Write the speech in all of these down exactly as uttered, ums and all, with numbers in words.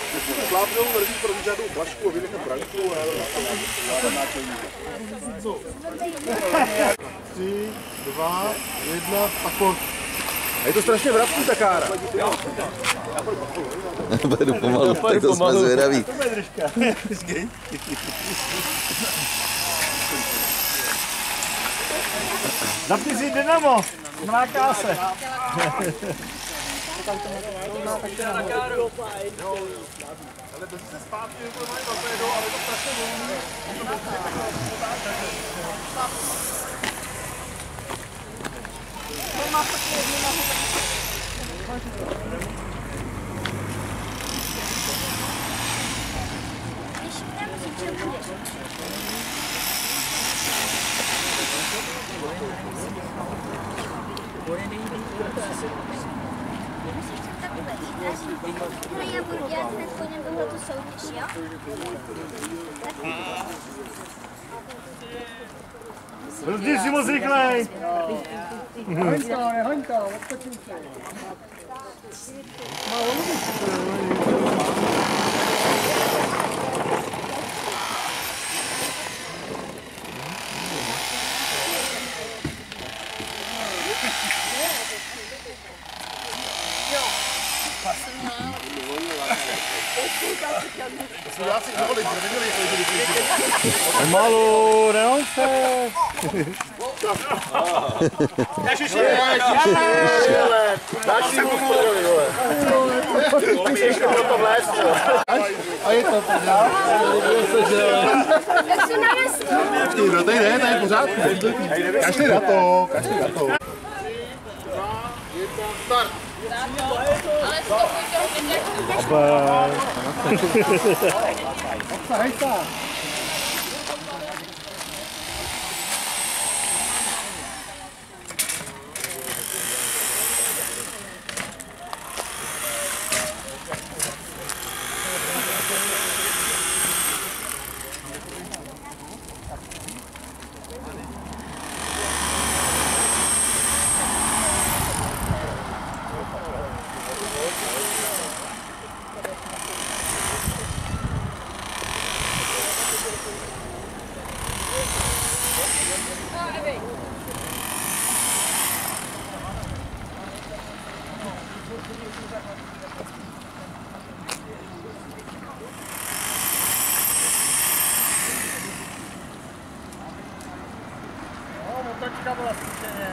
Slápnou mrzí pro žádnou flašku a vynechám branku a já to náčelníka. Tři, dva, jedna, a pojď. A je to strašně vrabký ta kára. Beru pomalu, tak to jsme zvědaví. Zapni si dynamo, mláká se. Ale bez se zpátky, to mají torpédo, ale to strašně volný. On má taky jednu nohu. Když nemusíš, že budeš. No já budu dělat hned po něm tohletu soutěž, jo? Rozděl si moc rychlej! Hoňka, nehoňka, odpočím se. Pomalu, nehoď se! Ježiši, ježiši, dáš si mu vpůdovi, vole. Tak si ještě bylo to vlézt, jo. A je to pořád. Tak se nanesl. No tady ne, tady je pořád. Kašli na to, kašli na to. Start. Ale to půjde Hejta, hejta. Motočka byla zkušeně.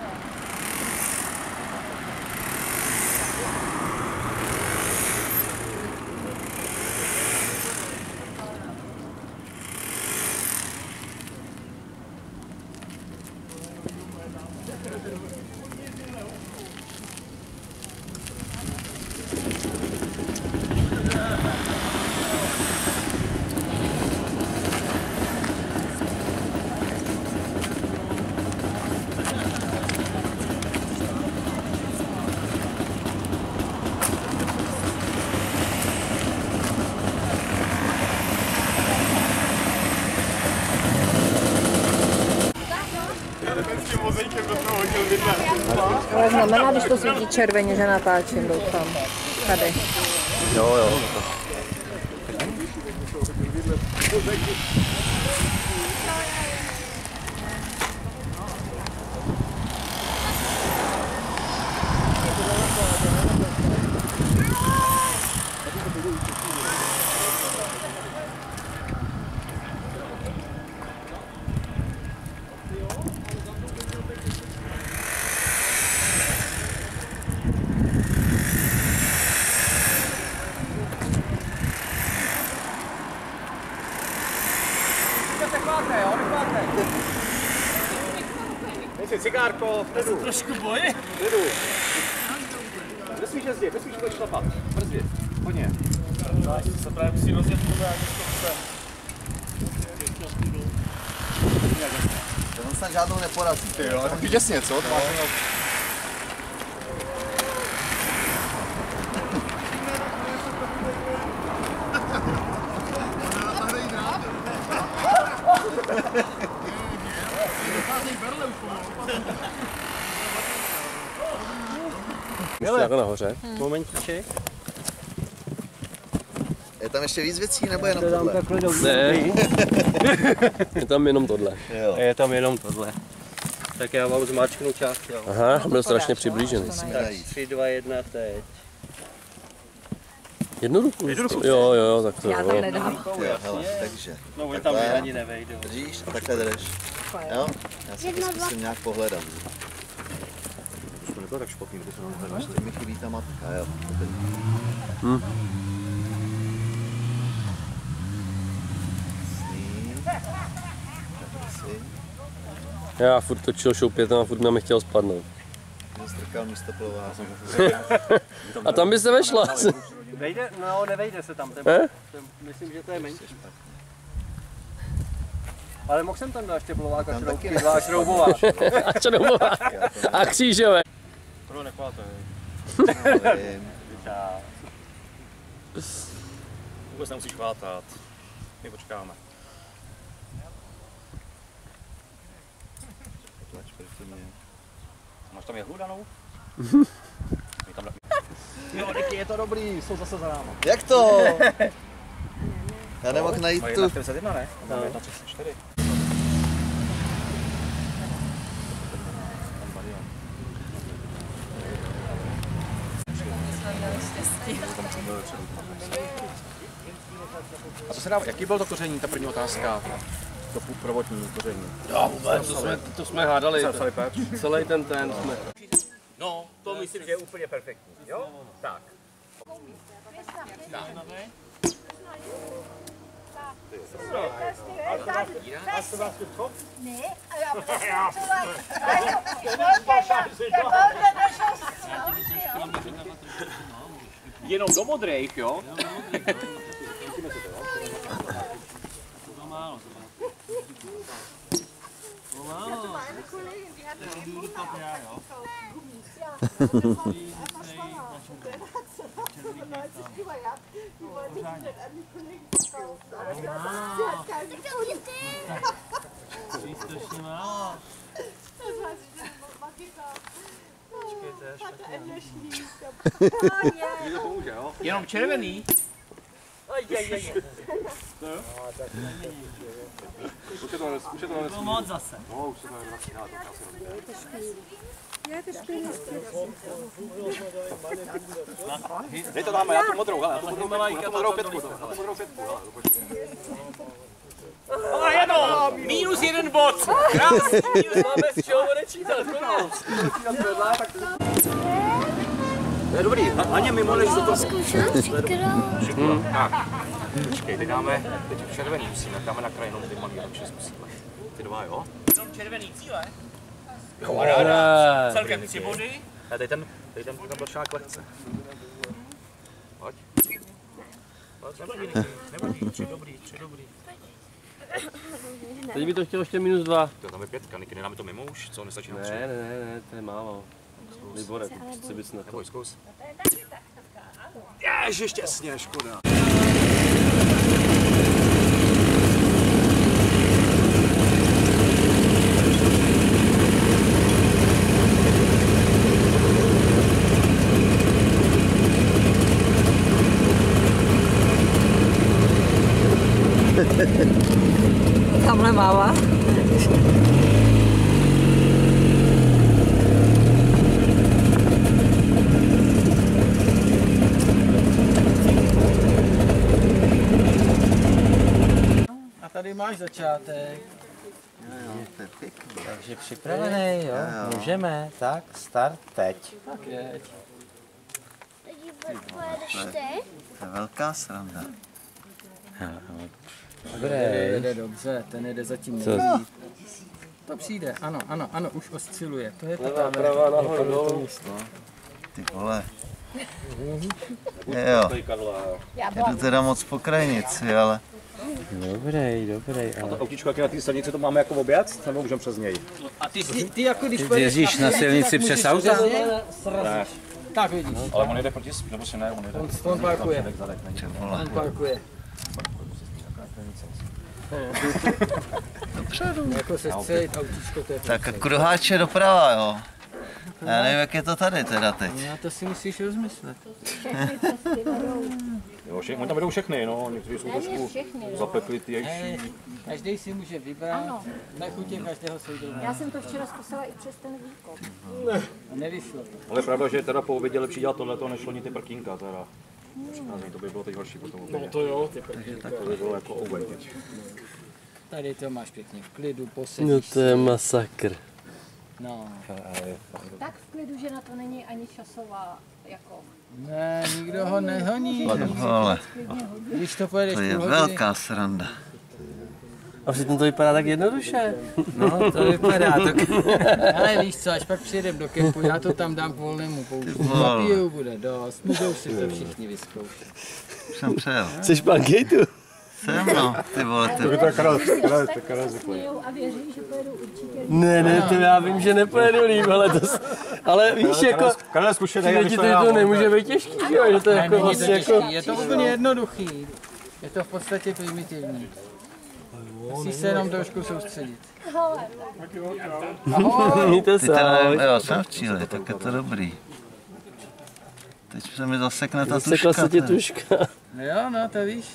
Ale znamená, když to svítí červeně, že natáčím, doufám. Tady. Jo, jo. Nejsi cigárko, vpředu. Trošku boji. Vpředu. Nesmíš jezdit, nesmíš to šlapat. Brzdi, hodně. Se právě musí rozjet to nějak zkoušet. On snad žádnou neporazí. Ty jo, taky těsně, co? To máš jenom... Ještě jako nahoře. Hmm. Momentíček. Je tam ještě víc věcí, nebo jenom tohle? Ne, je tam jenom tohle. Jo. Je tam jenom tohle. Tak já vám zmáčknu část, jo. Aha, byl strašně přiblížený. Tak, tři, dva, jedna, teď. Jednu ruku? Jednu ruku. Jo, jo, jo, tak to Já jo. tam nedám. jo, hele, takže. No, oni tam takhle ani nevejdou. Držíš a takhle drž. Jo? Já si to zkusím nějak pohledat. To nebylo tak špatný, kdyby se nám hledal. Ještě mi chybí ta matka, jo. Hm. Já furt točil šoupětem a furt na mě chtěl spadnout. Strkal místo plová. A tam by se vešla. Vejde? No, nevejde se tam. Ten, Eh? ten, myslím, že to je menší. Ale mohl jsem tam dát ještě plovák a šroubky, dva šroubová. A šroubová. A křížové. To nekláte. Vůbec nemusíš chvátat. My počkáme. Máš tam jehlu danou? Jo, Niky, je to dobrý, jsou zase za náma. Jak to? Já nemohl najít tu. jedna čtyřicet jedna, ne? Tam je jedna třicet čtyři. A co se dá, jaký byl to koření, ta první otázka? To prvotní koření. Jo, vůbec, to jsme, to jsme hádali. Celý ten ten jsme. No, to myslím, že je úplně perfektní, jo? Tak. Jenom do modrejch, jo? Jenom červený? To moc zase. Dej to dáme, já tu modrou, hele, já tu modrou pětku, já tu modrou pětku, já tu modrou pětku, hele. A je to! Minus jeden bod! Krásný! Máme z čeho odečítat, konec! To je dobrý, Aně, mimo než do toho zkoušet. Tak, počkej, teď dáme, teď červený musíme, dáme na kraj jenom ty malý, takže zkusíme. Ty dva, jo? Jenom červený cíle? Jo, ráda. Celkem tři body. A teď ten, teď ten, ten bločák lehce. Pojď. Pojď, nevadí, nevadí, tři dobrý, tři dobrý. Teď by to chtělo ještě minus dva. To tam je pětka, Niky, nedáme to mimo už, co nestačí nám tři? Ne, ne, ne, ne, to je málo. Libore, to chci bys na to. Neboj, zkus. Ježiš, šťastně, škoda. Tamhle mává. A tady máš začátek. Takže připravený, jo? Můžeme, tak, start teď. Tak jeď. To je velká sranda. Dobré. Jede dobře, ten jede zatím nejvíc. To přijde, ano, ano, ano, už osciluje. To je to tam. Pravá nahoru, dolů. Ty vole. Jo. Jedu teda moc po krajnici, ale... Dobrý, dobrý, A to autičko, jak je na té silnici, to máme jako objezd, nebo můžeme přes něj? A ty, ty, ty jako když Ty jezdíš na silnici přes auta? Ne. Tak vidíš. Ale on jede proti, nebo si ne, on jede. On, on parkuje. On parkuje. Dopředu. Jako se chce jít autíčko, to je Tak kruháče doprava, jo. Já nevím, jak je to tady teda teď. No to si musíš rozmyslet. Jo, vše, oni tam vedou všechny, no, někteří jsou trošku zapeklitější. Každý si může vybrat, na chutě každého soudou. Já jsem to včera zkusila i přes ten výkop. A nevyšlo to. Ale je pravda, že teda po obědě lepší dělat tohleto, než loni ty prkínka teda. Přicházení, to by bylo teď horší potom obědě. No to jo, ty prkínka. To by bylo jako oběd teď. Tady to máš pěkně v klidu, posedíš. No to je masakr. No. Tak v klidu, že na to není ani časová jako... Ne, nikdo ho nehoní. Ale Když to pojedeš to je půl hodiny. velká sranda. A přitom to vypadá tak jednoduše. No, to vypadá to. Ale víš co, až pak přijedem do kempu, já to tam dám k volnému použití. Napijou bude dost, můžou si to všichni vyzkoušet. Jsem přejel. Jsi pan Kejtu? Jsem no, ty vole, ty. To je Karel, Karel, to je Karel zvyklý. A věří, že pojedu určitě. Ne, ne, to já vím, že nepojedu líp, ale to... Ale víš, jako... Karel zkušený, Přijde ti to, to nemůže být těžký, že jo? Že to je jako Není to vlastně jako... těžký, je to úplně jednoduchý. Je to v podstatě primitivní. Musíš se jenom trošku soustředit. Mějte Ty se, teda, ahoj. jo, jsem v Chile, tak je to dobrý. Teď se mi zasekne ta Sekla tuška. se ti ty. tuška. No jo, no to víš.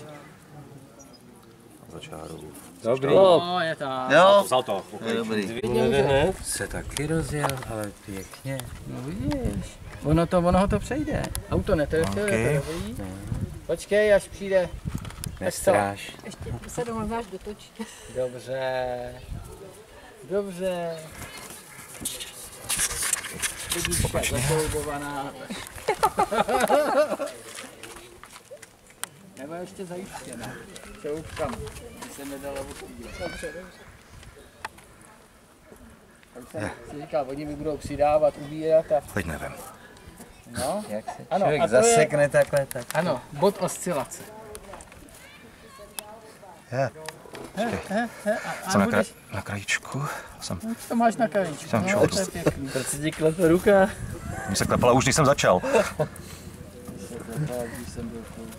Dobrý. No, je tak. Jo, Vzal to. to je dobrý. Se taky rozjel, ale pěkně. No vidíš. Ono to, ono ho to přejde. Auto netrefil, okay. Je to dobrý. Počkej, až přijde. Nestráš. Ještě se domluváš dotočit. Dobře. Dobře. Vidíčka zakoubovaná. Nebo ještě zajištěná. Čoukama. By se nedala odpílet. Dobře, dobře. Tak jsem si říkal, oni mi budou přidávat, ubírat a... Teď nevím. No, Jak se ano, člověk a to je- zasekne takhle, tak... ano, bod oscilace. Je. A Jsem na, budeš, kraj, na krajíčku. Jsem, to máš na krajíčku. Jsem No, čoudu. to je pěkný. Proč si ti klepe ruka? mě se klepala už, když jsem začal. Když jsem byl půl.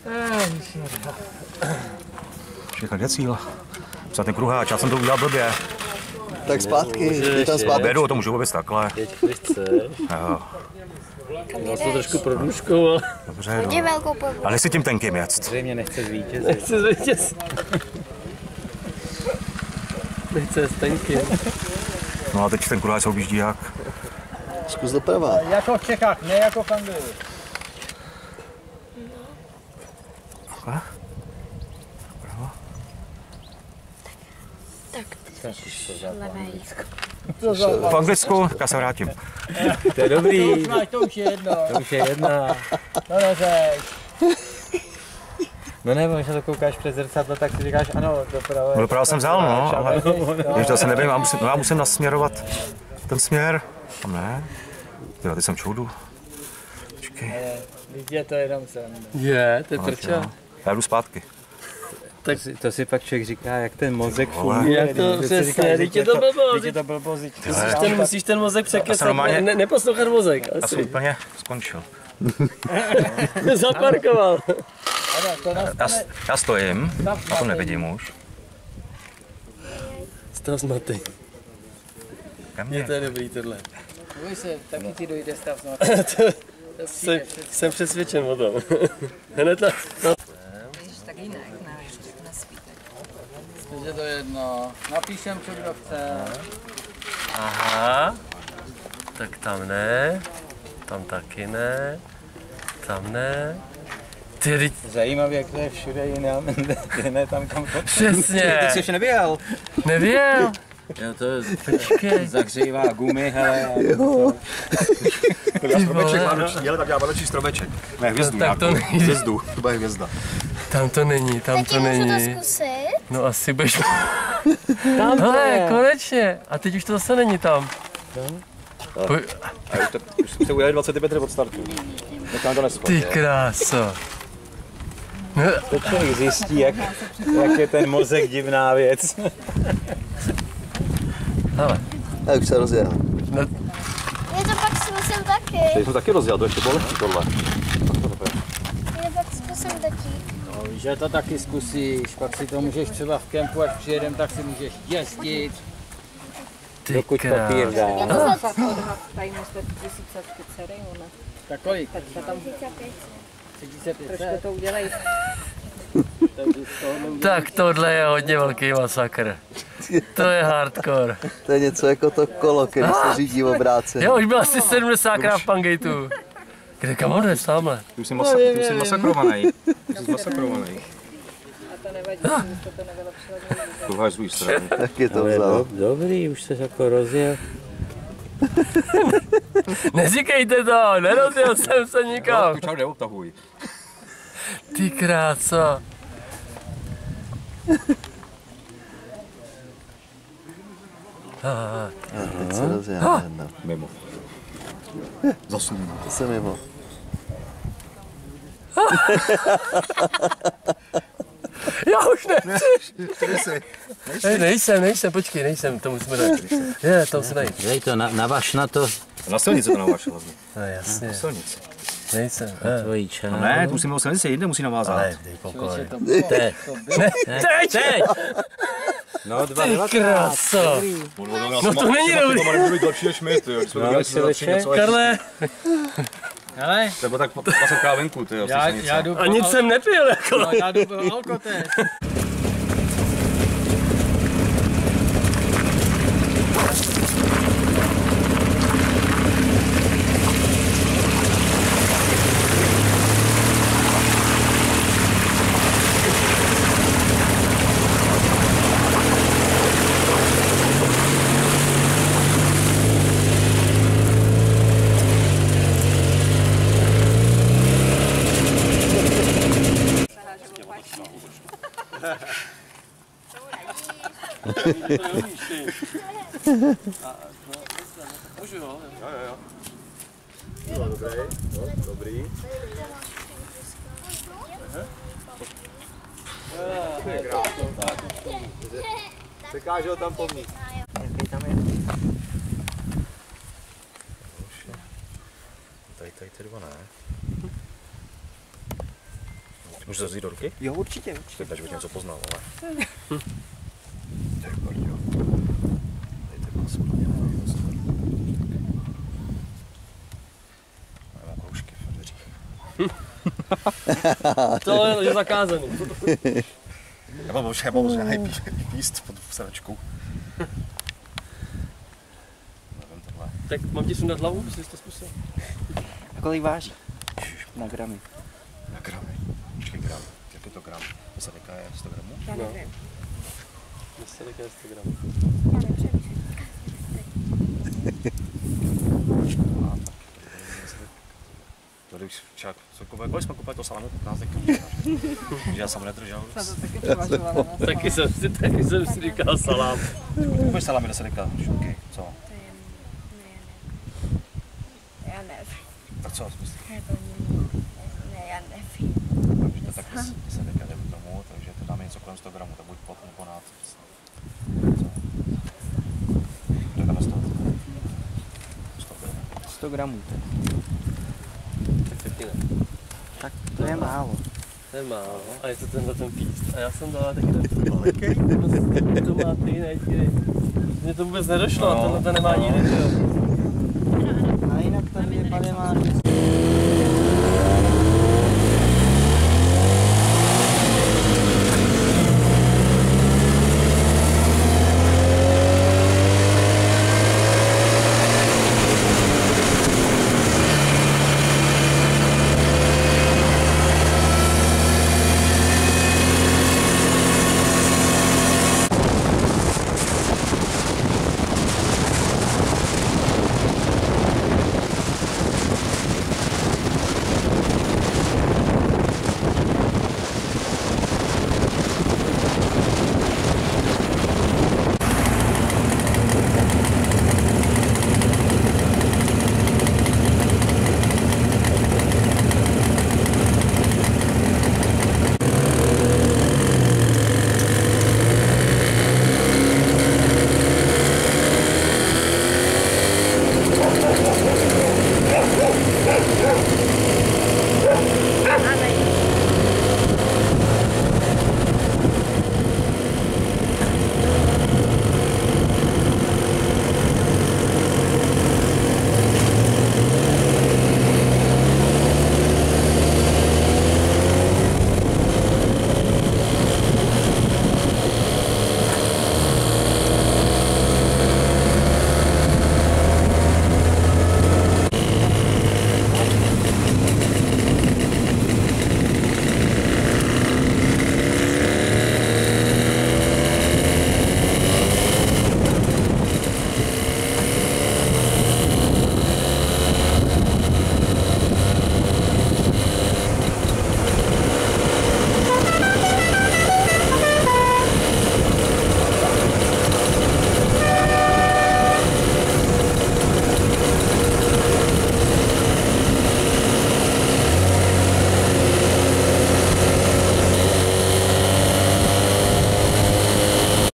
Všechno je cíl. Za ten kruháč, já jsem to udělal blbě. Tak zpátky, jdi tam zpátky. Bedu, to můžu vůbec takhle. Teď když chceš. Jo, Já to trošku prodlužkou, ale dobře, Hodně no. velkou povu. Ale nechci tím tenkým jet. Zřejmě nechce zvítězit. nechci zvítězit. Nechce stenky. No a teď ten kruháč se objíždí jak. Zkus doprava. Jako v Čechách, ne jako v Anglii. Takhle. To za V Anglicku, tak já se vrátím. To je dobrý. už máš, to už je jedno. To už je jedna. To neřeš. No nebo, když na to koukáš přes zrcadlo, tak si říkáš ano, doprava. No doprava jsem vzal, no, ale když to se nevím, já musím, no, já musím nasměrovat ten směr. Tam ne. Jo, teď jsem čoudu. Počkej, Je to jenom sem. Je, to je prča. já jdu zpátky. To si, to si pak člověk říká, jak ten mozek Vole. funguje. Jak to Když si přesně, říkáš, teď že je to blbost. Teď je to blbost. teď- Musíš ten, musíš ten mozek Já jsem překesat, normálně- ne, ne, neposlouchat mozek, Já jsem asi. úplně skončil. Zaparkoval. Ano, to Já, nastane. já stojím, a to nevidím už. Z toho smatý. Kam Je je? to je dobrý tohle. Boj se, taky ti dojde stav znovu. Jsem, jsem přesvědčen o tom. Hned na... No. Tak jinak, ne, na svítek. Je to jedno. Napíšem, co kdo chce. Aha. Tak tam ne. Tam taky ne. Tam ne. Ty, teď Zajímavé, jak to je všude jinam, ne tam kam to. přesně. Ty jsi ještě nevěděl. Nevěl. Jo, to počkej. Zahřívá gumy, hele. Já stromeček mám noční, ale tak já mám noční stromeček. Ne, hvězdu tak to nějakou. nejde. Hvězdu, to bude hvězda. Tam to není, tam Tati, to můžu to není. zkusit? No asi budeš... Tam to Hele, je. konečně. A teď už to zase není tam. Po, A už, to, už se ujeli dvacet metrů od startu. Tak nám to nespadl. ty kráso. No, To člověk zjistí, jak, jak je ten mozek divná věc. hele. Já už se rozjel. Je to pak zkusím taky. Teď jsem taky rozjel, to ještě bylo lehčí tohle. Je pak zkusím taky. No, že to taky zkusíš, pak si to můžeš třeba v kempu, až přijedem, tak si můžeš jezdit. Ty Dokud papír krás. dá. Tady musíte tisíc dcery, ona. Tak kolik? Tak to tam třicet pět trošku to udělej. Tak tohle je hodně velký masakr. To je hardcore. To je něco jako to kolo, který se řídí obráceně. Já už byl asi sedmdesátkrát v Pangateu. Kde kam on je tamhle? Ty už jsi, masa, ty už jsi masakrovaný. Ty jsi masakrovaný. A to nevadí, ah. Jste to nevylepšilo nikdy. Tu háš z druhé strany. Tak je to Ale vzal. do, dobrý, už se jako rozjel. Neříkejte to, nerozjel jsem se nikam. Tu čau neobtahuj. Ty kráco. A teď se rozjel jedno. Mimo. Zasun. To se mimo. Já už nechci. Hej, nejsem, nejsem, počkej, nejsem, to musíme dát. Je, to musíme najít. Dej to, na, navaž na to Na silnici to navaš hlavně. No jasně, Na silnici. nejsem. tvojí čáru. No ne, tu musíme o silnici jinde musí navázat. Ale dej pokoj. Teď. Teď! Teď! No, dva Ty kráso. No to není dobrý. To má být lepší než my, ty jo. No, si leček. Karle, Hele, Nebo tak paseká venku, ty jo. já, já jdu a nic jsem nepil, jako. No, já jdu po alkotest. Můžu, jo? Jo, jo, jo. No, dobrý, no, dobrý. Překáže ho tam pomník. Tady, tady ty dva ne. Můžu to vzít do ruky? Jo, určitě, určitě. Teď bych něco poznal, ale... Ty brďo. Tady ty vás úplně mám kroužky v dveřích. To je zakázaný. Já mám už, já mám už nějaký píst pod sedačkou. Nevím tohle. Tak mám ti sundat hlavu, jsi to zkusil? A kolik váží? Na gramy. Na gramy. Počkej, gram. Jak je to gram? Sadeka je sto gramů? Já nevím. Sadeka je sto gramů. Já nepřemýšlím. Tady už čak, co koupili, kolik jsme koupili to salámu, patnáct deků. Že já jsem nedržel. To taky převažovala. Taky jsem si, taky jsem si říkal salám. Koupíš salámy do sadeka? Šunky, co? Já nevím. Tak co? Já to ne, já nevím. Takže to taky sadeka jde k tomu, takže to dáme něco kolem sto gramů, tak buď pod nebo nad. Co? Kde tam stát? sto gramů. sto gramů. Tak taky ne. Tak to je málo. To je málo. A je to tenhle ten píst. A já jsem dala taky ten velký. To má ty, ne ty. Mně to vůbec nedošlo, No. tohle to nemá nikdy, jo.